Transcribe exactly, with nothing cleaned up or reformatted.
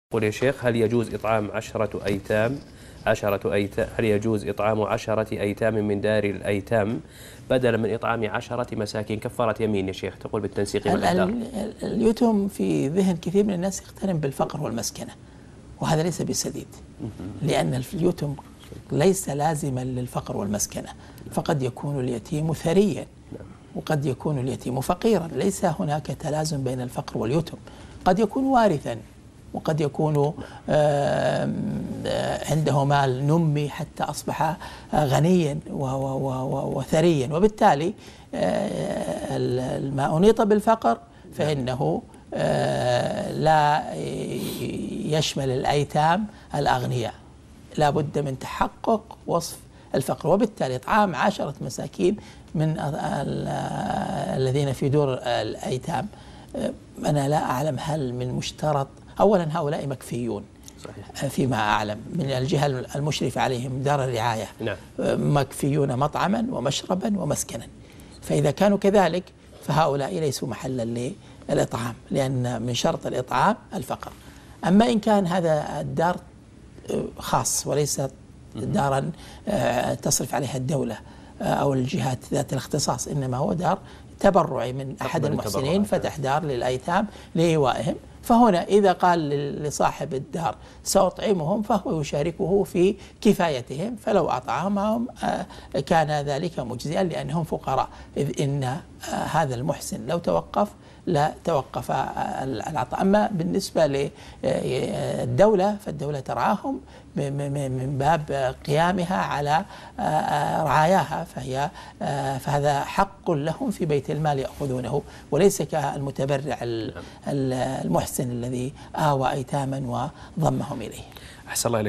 قل يا شيخ، هل يجوز إطعام عشرة أيتام عشرة أيتام هل يجوز إطعام عشرة أيتام من دار الأيتام بدلا من إطعام عشرة مساكين؟ كفارة يمين يا شيخ، تقول بالتنسيق مع الدار. اليتم في ذهن كثير من الناس يقترن بالفقر والمسكنة، وهذا ليس بسديد، لأن اليتم ليس لازما للفقر والمسكنة، فقد يكون اليتيم ثريا وقد يكون اليتيم فقيرا، ليس هناك تلازم بين الفقر واليتم. قد يكون وارثا وقد يكون عنده مال نمي حتى أصبح غنيا وثريا، وبالتالي ما أنيط بالفقر فإنه لا يشمل الأيتام الأغنياء، لا بد من تحقق وصف الفقر. وبالتالي إطعام عشرة مساكين من الذين في دور الأيتام، أنا لا أعلم هل من مشترط. أولا هؤلاء مكفيون صحيح. فيما أعلم من الجهة المشرفة عليهم دار الرعاية نعم. مكفيون مطعما ومشربا ومسكنا، فإذا كانوا كذلك فهؤلاء ليسوا محلا للإطعام، لأن من شرط الإطعام الفقر. أما إن كان هذا الدار خاص وليس دارا تصرف عليها الدولة أو الجهات ذات الاختصاص، إنما هو دار تبرعي من أحد المحسنين فتح دار للأيتام لإيوائهم، فهنا إذا قال لصاحب الدار سأطعمهم فهو يشاركه في كفايتهم، فلو أطعمهم كان ذلك مجزئا لأنهم فقراء، إذ إن هذا المحسن لو توقف لا توقف العطاء. أما بالنسبة للدولة فالدولة ترعاهم من باب قيامها على رعاياها، فهي فهذا حق لهم في بيت المال يأخذونه، وليس كالمتبرع المحسن الذي آوى أيتاما وضمهم إليه. أحسن الله إليك.